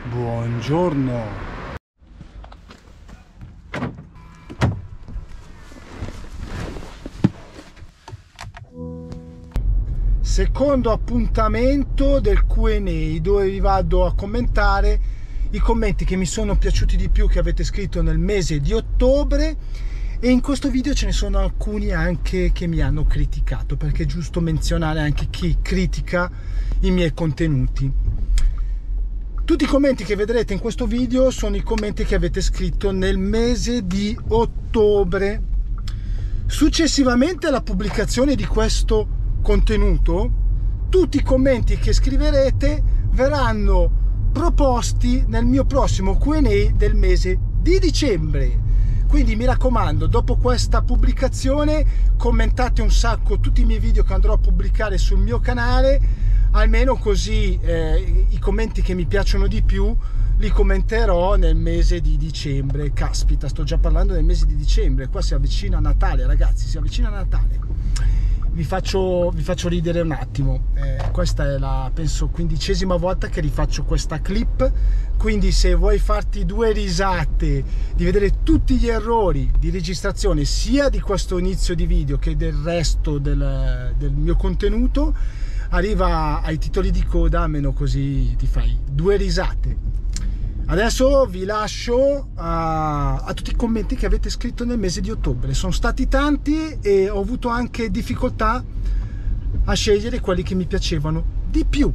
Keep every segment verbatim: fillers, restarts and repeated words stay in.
Buongiorno. Secondo appuntamento del Q and A, dove vi vado a commentare i commenti che mi sono piaciuti di più che avete scritto nel mese di ottobre, e in questo video ce ne sono alcuni anche che mi hanno criticato, perché è giusto menzionare anche chi critica i miei contenuti. Tutti i commenti che vedrete in questo video sono i commenti che avete scritto nel mese di ottobre. Successivamente alla pubblicazione di questo contenuto, tutti i commenti che scriverete verranno proposti nel mio prossimo Q and A del mese di dicembre. Quindi mi raccomando, dopo questa pubblicazione commentate un sacco tutti i miei video che andrò a pubblicare sul mio canale, almeno così eh, i commenti che mi piacciono di più li commenterò nel mese di dicembre. Caspita, sto già parlando del mese di dicembre, qua si avvicina a Natale, ragazzi, si avvicina a Natale. Vi faccio, vi faccio ridere un attimo, eh, questa è la, penso, quindicesima volta che rifaccio questa clip, quindi se vuoi farti due risate di vedere tutti gli errori di registrazione sia di questo inizio di video che del resto del, del mio contenuto, arriva ai titoli di coda, almeno così ti fai due risate. Adesso vi lascio a, a tutti i commenti che avete scritto nel mese di ottobre. Sono stati tanti e ho avuto anche difficoltà a scegliere quelli che mi piacevano di più.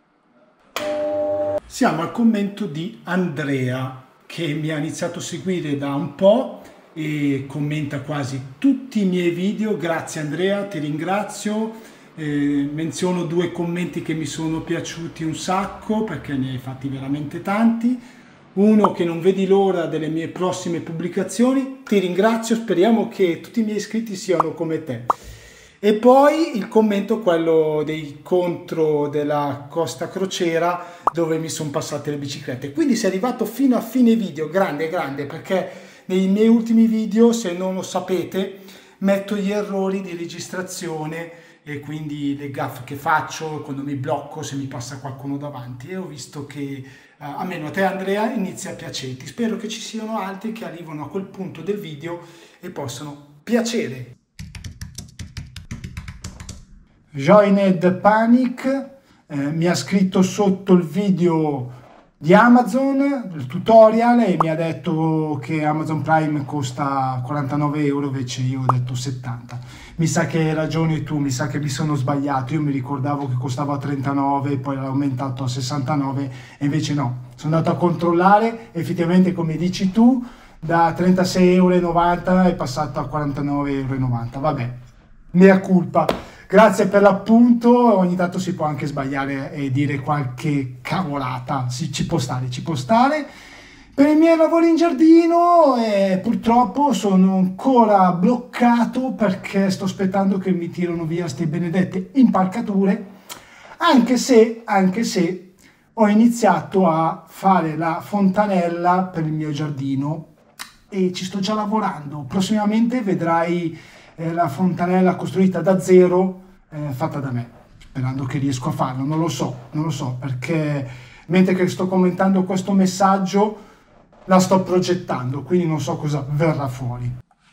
Siamo al commento di Andrea, che mi ha iniziato a seguire da un po' e commenta quasi tutti i miei video. Grazie Andrea, ti ringrazio. Eh, menziono due commenti che mi sono piaciuti un sacco, perché ne hai fatti veramente tanti. Uno che non vedi l'ora delle mie prossime pubblicazioni, ti ringrazio, speriamo che tutti i miei iscritti siano come te. E poi il commento, quello dei contro della Costa Crociera, dove mi sono passate le biciclette. Quindi sei arrivato fino a fine video, grande grande, perché nei miei ultimi video, se non lo sapete, metto gli errori di registrazione e quindi le gaffe che faccio quando mi blocco, se mi passa qualcuno davanti, e ho visto che uh, almeno a te Andrea inizia a piacerti. Spero che ci siano altri che arrivano a quel punto del video e possano piacere. Joined Panic eh, mi ha scritto sotto il video di Amazon, il tutorial, e mi ha detto che Amazon Prime costa quarantanove euro, invece io ho detto settanta. Mi sa che hai ragione tu, mi sa che mi sono sbagliato, io mi ricordavo che costava trentanove, poi l'ho aumentato a sessantanove e invece no. Sono andato a controllare, effettivamente come dici tu, da trentasei euro e novanta è passato a quarantanove euro e novanta, vabbè, mea culpa. Grazie per l'appunto, ogni tanto si può anche sbagliare e dire qualche cavolata, sì, ci può stare, ci può stare. Per i miei lavori in giardino eh, purtroppo sono ancora bloccato perché sto aspettando che mi tirano via queste benedette impalcature, anche se, anche se ho iniziato a fare la fontanella per il mio giardino e ci sto già lavorando. Prossimamente vedrai eh, la fontanella costruita da zero, eh, fatta da me, sperando che riesco a farlo. Non lo so, non lo so, perché mentre che sto commentando questo messaggio la sto progettando, quindi non so cosa verrà fuori.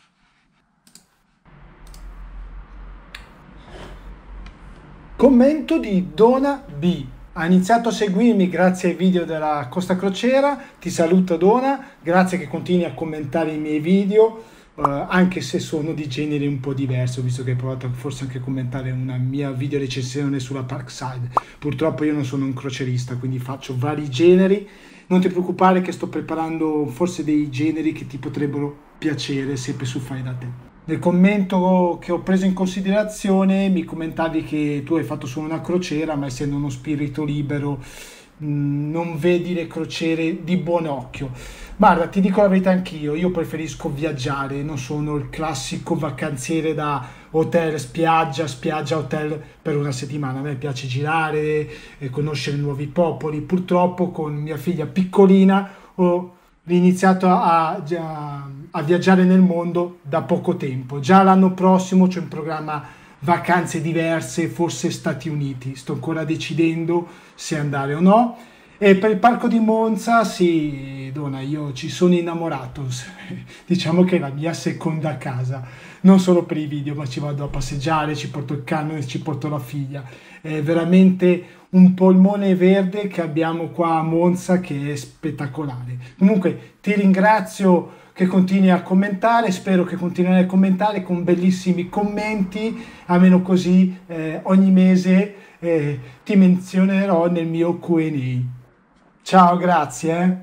Commento di Dona B. Ha iniziato a seguirmi grazie ai video della Costa Crociera. Ti saluto Dona, grazie che continui a commentare i miei video, eh, anche se sono di genere un po' diverso, visto che hai provato forse anche a commentare una mia video recensione sulla Parkside. Purtroppo io non sono un crocerista, quindi faccio vari generi. Non ti preoccupare che sto preparando forse dei generi che ti potrebbero piacere, sempre su Fai da te. Nel commento che ho preso in considerazione mi commentavi che tu hai fatto solo una crociera, ma essendo uno spirito libero mh, non vedi le crociere di buon occhio. Guarda, ti dico la verità anch'io, io preferisco viaggiare, non sono il classico vacanziere da hotel, spiaggia, spiaggia, hotel per una settimana. A me piace girare e conoscere nuovi popoli. Purtroppo con mia figlia piccolina ho iniziato a, a, a viaggiare nel mondo da poco tempo. Già l'anno prossimo c'è in programma vacanze diverse, forse Stati Uniti. Sto ancora decidendo se andare o no. E per il parco di Monza, sì, Donna, io ci sono innamorato, diciamo che è la mia seconda casa, non solo per i video, ma ci vado a passeggiare, ci porto il cane, ci porto la figlia, è veramente un polmone verde che abbiamo qua a Monza che è spettacolare. Comunque ti ringrazio che continui a commentare, spero che continuerai a commentare con bellissimi commenti, almeno così eh, ogni mese eh, ti menzionerò nel mio Q and A. Ciao, grazie. Eh.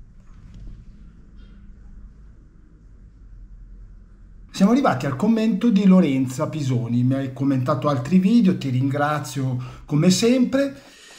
Siamo arrivati al commento di Lorenza Pisoni, mi hai commentato altri video, ti ringrazio come sempre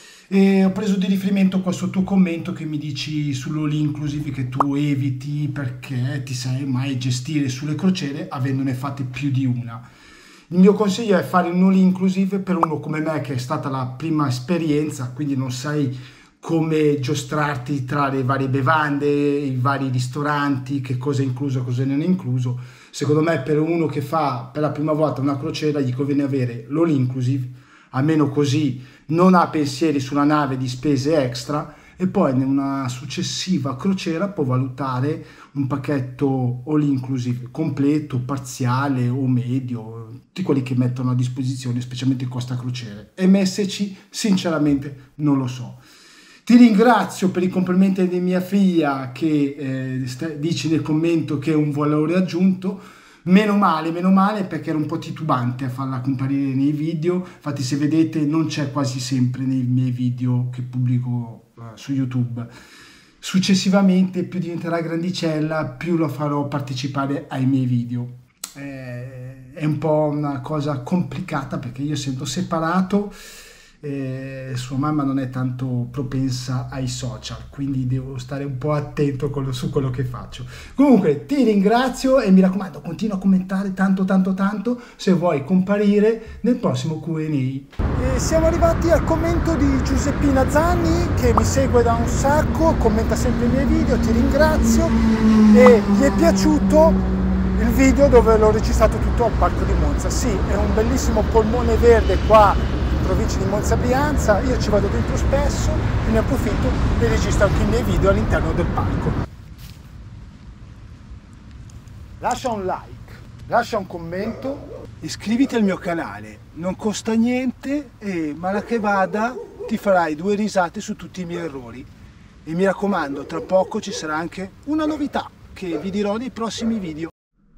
e ho preso di riferimento questo tuo commento che mi dici sull'all inclusive che tu eviti perché ti sai mai gestire sulle crociere avendone fatte più di una. Il mio consiglio è fare un all inclusive per uno come me che è stata la prima esperienza, quindi non sai come giostrarti tra le varie bevande, i vari ristoranti, che cosa è incluso e cosa non è incluso. Secondo me per uno che fa per la prima volta una crociera gli conviene avere l'all inclusive, almeno così non ha pensieri sulla nave di spese extra e poi in una successiva crociera può valutare un pacchetto all inclusive completo, parziale o medio, tutti quelli che mettono a disposizione, specialmente Costa Crociere. M S C sinceramente non lo so. Ti ringrazio per i complimenti di mia figlia che eh, dici nel commento che è un valore aggiunto. Meno male, meno male perché ero un po' titubante a farla comparire nei video. Infatti se vedete non c'è quasi sempre nei miei video che pubblico uh, su YouTube. Successivamente più diventerà grandicella, più la farò partecipare ai miei video. Eh, è un po' una cosa complicata perché io essendo separato Eh, sua mamma non è tanto propensa ai social, quindi devo stare un po' attento con lo, su quello che faccio. Comunque ti ringrazio e mi raccomando continua a commentare tanto tanto tanto se vuoi comparire nel prossimo Q and A. E siamo arrivati al commento di Giuseppina Zanni che mi segue da un sacco, commenta sempre i miei video, ti ringrazio e gli è piaciuto il video dove l'ho registrato tutto al parco di Monza. Sì, è un bellissimo polmone verde qua provincia di Monza Brianza, io ci vado dentro spesso e ne approfitto e registro anche i miei video all'interno del parco. Lascia un like, lascia un commento, iscriviti al mio canale, non costa niente e male che vada ti farai due risate su tutti i miei errori. E mi raccomando, tra poco ci sarà anche una novità che vi dirò nei prossimi video.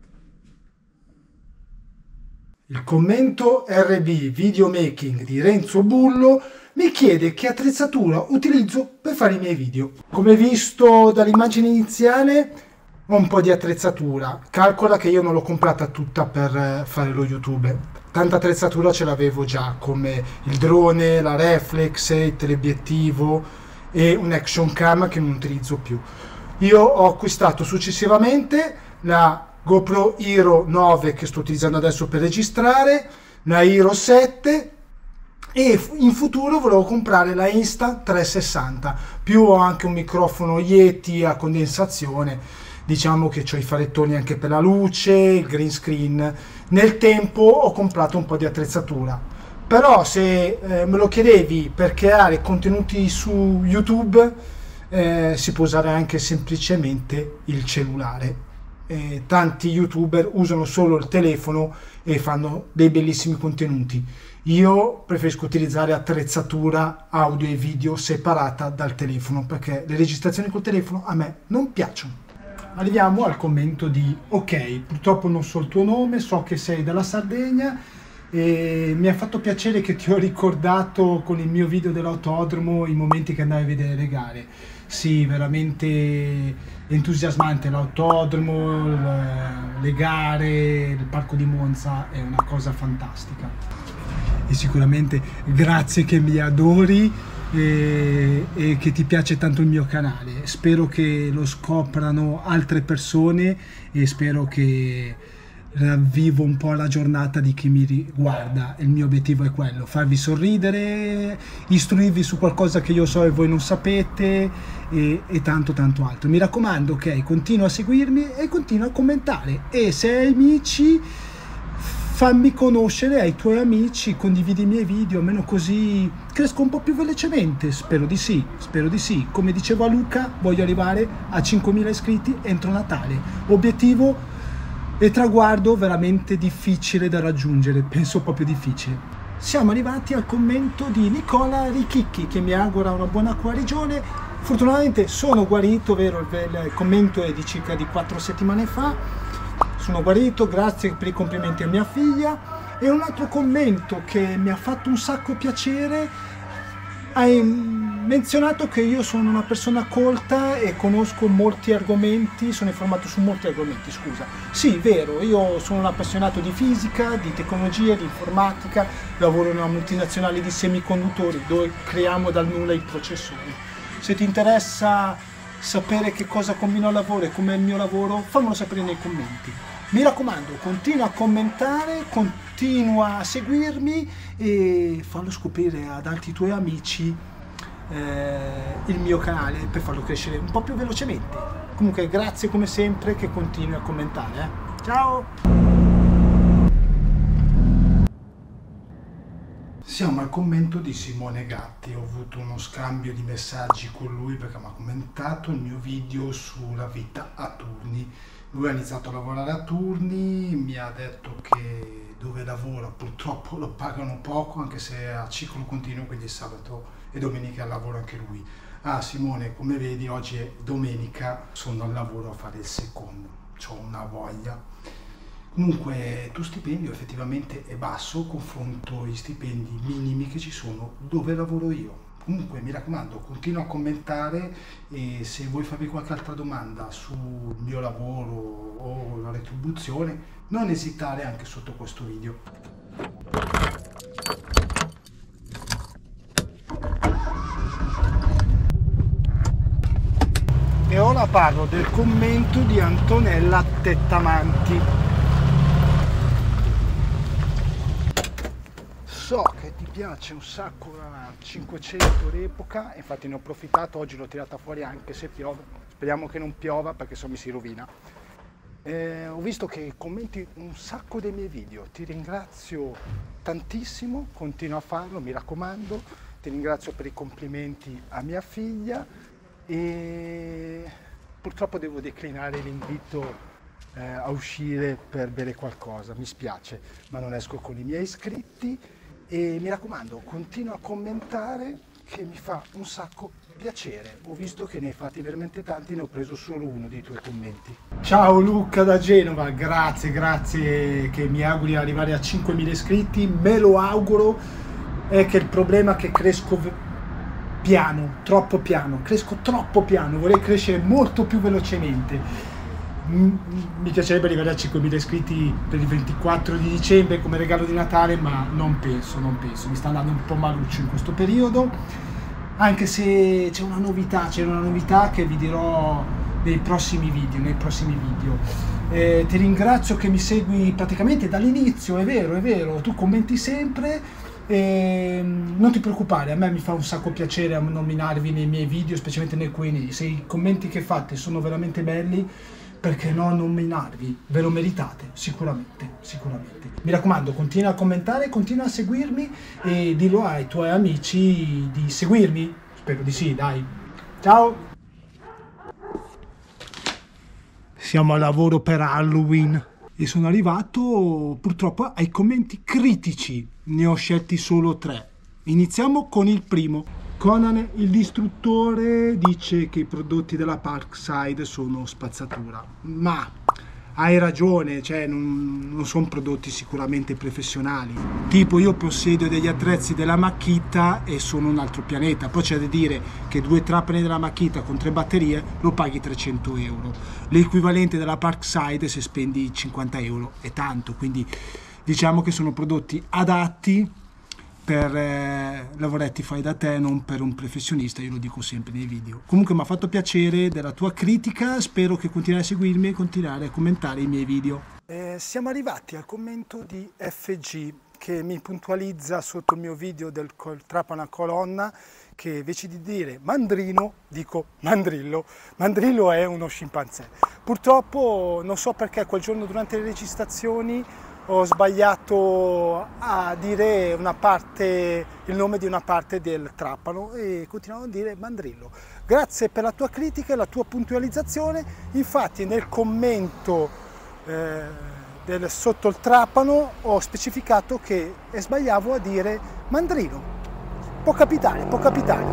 Il commento R B Videomaking di Renzo Bullo mi chiede che attrezzatura utilizzo per fare i miei video. Come visto dall'immagine iniziale ho un po' di attrezzatura, calcola che io non l'ho comprata tutta per fare lo YouTube, tanta attrezzatura ce l'avevo già come il drone, la reflex, il teleobiettivo e un action cam che non utilizzo più. Io ho acquistato successivamente la GoPro Hero nove che sto utilizzando adesso per registrare, la Hero sette e in futuro volevo comprare la Insta trecentosessanta, più ho anche un microfono Yeti a condensazione, diciamo che ho i farettoni anche per la luce, il green screen. Nel tempo ho comprato un po' di attrezzatura, però se eh, me lo chiedevi per creare contenuti su YouTube eh, si può usare anche semplicemente il cellulare. Eh, tanti youtuber usano solo il telefono e fanno dei bellissimi contenuti. Io preferisco utilizzare attrezzatura audio e video separata dal telefono perché le registrazioni col telefono a me non piacciono. Arriviamo al commento di ok, purtroppo non so il tuo nome, so che sei dalla Sardegna e mi ha fatto piacere che ti ho ricordato con il mio video dell'autodromo i momenti che andai a vedere le gare. Sì, veramente entusiasmante l'autodromo, le gare, il parco di Monza è una cosa fantastica. E sicuramente grazie che mi adori e, e che ti piace tanto il mio canale. Spero che lo scoprano altre persone e spero che ravvivo un po' la giornata di chi mi riguarda. Il mio obiettivo è quello, farvi sorridere, istruirvi su qualcosa che io so e voi non sapete e, e tanto tanto altro. Mi raccomando, ok, continua a seguirmi e continua a commentare e se hai amici fammi conoscere ai tuoi amici, condividi i miei video, almeno così cresco un po' più velocemente, spero di sì, spero di sì. Come dicevo a Luca, voglio arrivare a cinquemila iscritti entro Natale. Obiettivo e traguardo veramente difficile da raggiungere, penso proprio difficile. Siamo arrivati al commento di Nicola Richicchi che mi augura una buona guarigione. Fortunatamente sono guarito, vero, il commento è di circa di quattro settimane fa. Sono guarito, grazie per i complimenti a mia figlia. E un altro commento che mi ha fatto un sacco piacere, hai menzionato che io sono una persona colta e conosco molti argomenti, sono informato su molti argomenti, scusa. Sì, vero, io sono un appassionato di fisica, di tecnologia, di informatica, lavoro in una multinazionale di semiconduttori dove creiamo dal nulla i processori. Se ti interessa sapere che cosa combino al lavoro e com'è il mio lavoro, fammelo sapere nei commenti. Mi raccomando, continua a commentare, continua a seguirmi e fallo scoprire ad altri tuoi amici eh, il mio canale per farlo crescere un po' più velocemente. Comunque grazie come sempre che continui a commentare. Eh. Ciao! Siamo al commento di Simone Gatti. Ho avuto uno scambio di messaggi con lui perché mi ha commentato il mio video sulla vita a turni. Lui ha iniziato a lavorare a turni, mi ha detto che dove lavora purtroppo lo pagano poco, anche se è a ciclo continuo, quindi sabato e domenica lavora anche lui. Ah Simone, come vedi oggi è domenica, sono al lavoro a fare il secondo, ho una voglia. Comunque il tuo stipendio effettivamente è basso confronto agli stipendi minimi che ci sono dove lavoro io. Comunque mi raccomando, continua a commentare e se vuoi farmi qualche altra domanda sul mio lavoro o la retribuzione, non esitare anche sotto questo video. E ora parlo del commento di Antonella Tettamanti. So che ti piace un sacco la cinquecento d'epoca, infatti ne ho approfittato, oggi l'ho tirata fuori anche se piove, speriamo che non piova perché se no mi si rovina. Eh, ho visto che commenti un sacco dei miei video, ti ringrazio tantissimo, continua a farlo, mi raccomando, ti ringrazio per i complimenti a mia figlia e purtroppo devo declinare l'invito eh, a uscire per bere qualcosa, mi spiace, ma non esco con i miei iscritti. E mi raccomando, continua a commentare che mi fa un sacco piacere. Ho visto che ne hai fatti veramente tanti, ne ho preso solo uno dei tuoi commenti. Ciao Luca da Genova, grazie, grazie che mi auguri di arrivare a cinquemila iscritti, me lo auguro. È che il problema è che cresco piano, troppo piano, cresco troppo piano, vorrei crescere molto più velocemente. Mi piacerebbe arrivare a cinquemila iscritti per il ventiquattro di dicembre come regalo di Natale, ma non penso, non penso, mi sta andando un po' maluccio in questo periodo, anche se c'è una novità, c'è una novità che vi dirò nei prossimi video, nei prossimi video. Eh, ti ringrazio che mi segui praticamente dall'inizio, è vero, è vero, tu commenti sempre, eh, non ti preoccupare, a me mi fa un sacco piacere a nominarvi nei miei video, specialmente nel Q and A, se i commenti che fate sono veramente belli, perché no nominarvi, ve lo meritate, sicuramente, sicuramente. Mi raccomando, continua a commentare, continua a seguirmi e dillo ai tuoi amici di seguirmi, spero di sì, dai. Ciao! Siamo al lavoro per Halloween e sono arrivato purtroppo ai commenti critici, ne ho scelti solo tre. Iniziamo con il primo. Conan il distruttore dice che i prodotti della Parkside sono spazzatura, ma hai ragione, cioè non, non sono prodotti sicuramente professionali. Tipo io possiedo degli attrezzi della Makita e sono un altro pianeta, poi c'è da dire che due trapane della Makita con tre batterie lo paghi trecento euro, l'equivalente della Parkside se spendi cinquanta euro è tanto, quindi diciamo che sono prodotti adatti per eh, lavoretti fai da te, non per un professionista, io lo dico sempre nei video. Comunque mi ha fatto piacere della tua critica, spero che continuerai a seguirmi e continuare a commentare i miei video. Eh, siamo arrivati al commento di F G che mi puntualizza sotto il mio video del col trapano a colonna che invece di dire mandrino dico mandrillo. Mandrillo è uno scimpanzé. Purtroppo non so perché quel giorno durante le registrazioni ho sbagliato a dire una parte, il nome di una parte del trapano e continuavo a dire mandrillo. Grazie per la tua critica e la tua puntualizzazione. Infatti nel commento eh, del, sotto il trapano ho specificato che sbagliavo a dire mandrillo. Può capitare, può capitare.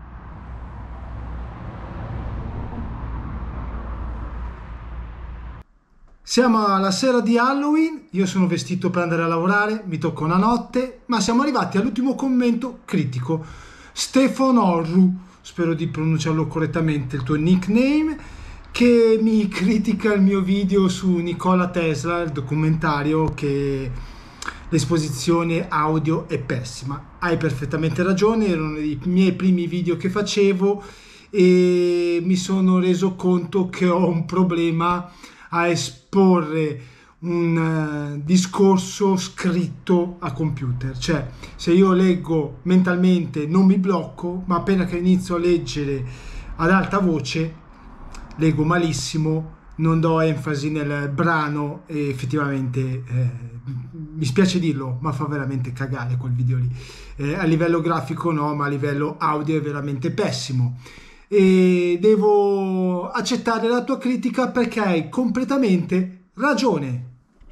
Siamo alla sera di Halloween, io sono vestito per andare a lavorare, mi tocca una notte, ma siamo arrivati all'ultimo commento critico. Stefano Orru, spero di pronunciarlo correttamente il tuo nickname, che mi critica il mio video su Nikola Tesla, il documentario, che l'esposizione audio è pessima. Hai perfettamente ragione, era uno dei miei primi video che facevo e mi sono reso conto che ho un problema a esporre un uh, discorso scritto a computer. Cioè, se io leggo mentalmente non mi blocco, ma appena che inizio a leggere ad alta voce leggo malissimo, non do enfasi nel brano e effettivamente eh, mi spiace dirlo, ma fa veramente cagare quel video lì. Eh, a livello grafico no, ma a livello audio è veramente pessimo. E devo accettare la tua critica perché hai completamente ragione.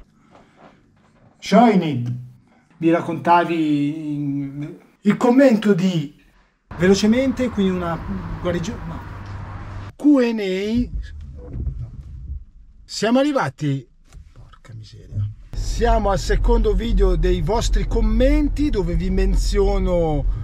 Shoined, mi raccontavi in... il commento di velocemente, quindi una guarigione, no. Q and A. Siamo arrivati, porca miseria, siamo al secondo video dei vostri commenti dove vi menziono